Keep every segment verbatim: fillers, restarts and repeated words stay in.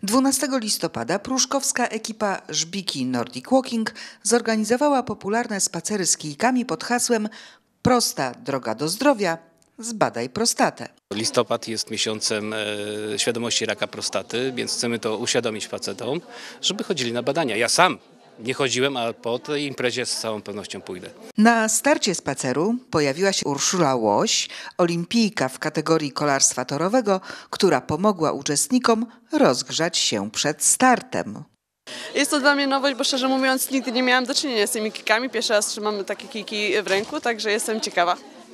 dwunastego listopada pruszkowska ekipa Żbiki Nordic Walking zorganizowała popularne spacery z kijkami pod hasłem „Prosta droga do zdrowia, zbadaj prostatę”. Listopad jest miesiącem e, świadomości raka prostaty, więc chcemy to uświadomić facetom, żeby chodzili na badania. Ja sam nie chodziłem, a po tej imprezie z całą pewnością pójdę. Na starcie spaceru pojawiła się Urszula Łoś, olimpijka w kategorii kolarstwa torowego, która pomogła uczestnikom rozgrzać się przed startem. Jest to dla mnie nowość, bo szczerze mówiąc nigdy nie miałam do czynienia z tymi kijkami. Pierwszy raz trzymamy takie kijki w ręku, także jestem ciekawa.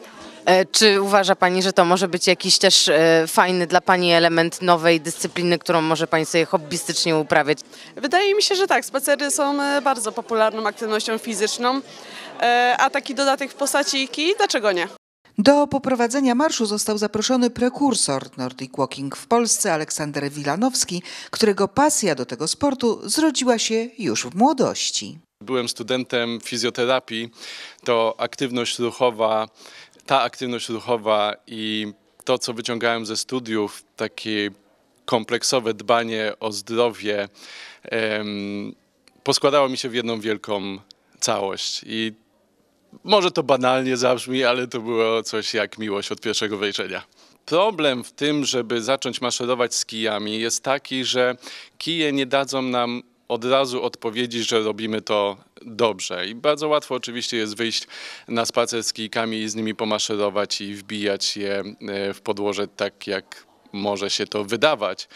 Czy uważa Pani, że to może być jakiś też fajny dla Pani element nowej dyscypliny, którą może Pani sobie hobbystycznie uprawiać? Wydaje mi się, że tak. Spacery są bardzo popularną aktywnością fizyczną, a taki dodatek w postaci kij, dlaczego nie? Do poprowadzenia marszu został zaproszony prekursor Nordic Walking w Polsce Aleksander Wilanowski, którego pasja do tego sportu zrodziła się już w młodości. Byłem studentem fizjoterapii, to aktywność ruchowa, ta aktywność ruchowa i to, co wyciągałem ze studiów, takie kompleksowe dbanie o zdrowie, em, poskładało mi się w jedną wielką całość. I może to banalnie zabrzmi, ale to było coś jak miłość od pierwszego wejrzenia. Problem w tym, żeby zacząć maszerować z kijami, jest taki, że kije nie dadzą nam od razu odpowiedzi, że robimy to dobrze. I bardzo łatwo oczywiście jest wyjść na spacer z kijkami i z nimi pomaszerować i wbijać je w podłoże tak, jak może się to wydawać.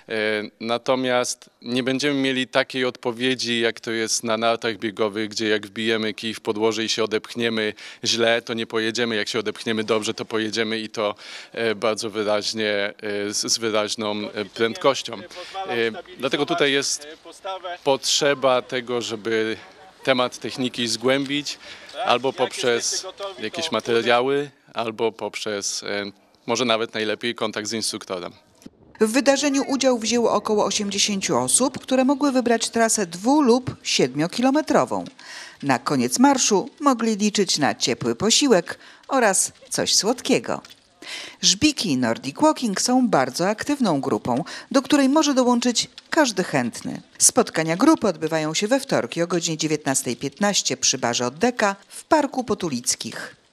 Natomiast nie będziemy mieli takiej odpowiedzi, jak to jest na nartach biegowych, gdzie jak wbijemy kij w podłoże i się odepchniemy źle, to nie pojedziemy. Jak się odepchniemy dobrze, to pojedziemy i to bardzo wyraźnie, z wyraźną prędkością. Dlatego tutaj jest potrzeba tego, żeby temat techniki zgłębić albo poprzez jakieś materiały, albo poprzez może nawet najlepiej kontakt z instruktorem. W wydarzeniu udział wzięło około osiemdziesięciu osób, które mogły wybrać trasę dwu- lub siedmiokilometrową. Na koniec marszu mogli liczyć na ciepły posiłek oraz coś słodkiego. Żbiki Nordic Walking są bardzo aktywną grupą, do której może dołączyć każdy chętny. Spotkania grupy odbywają się we wtorki o godzinie dziewiętnastej piętnaście przy barze Oddeka w Parku Potulickich.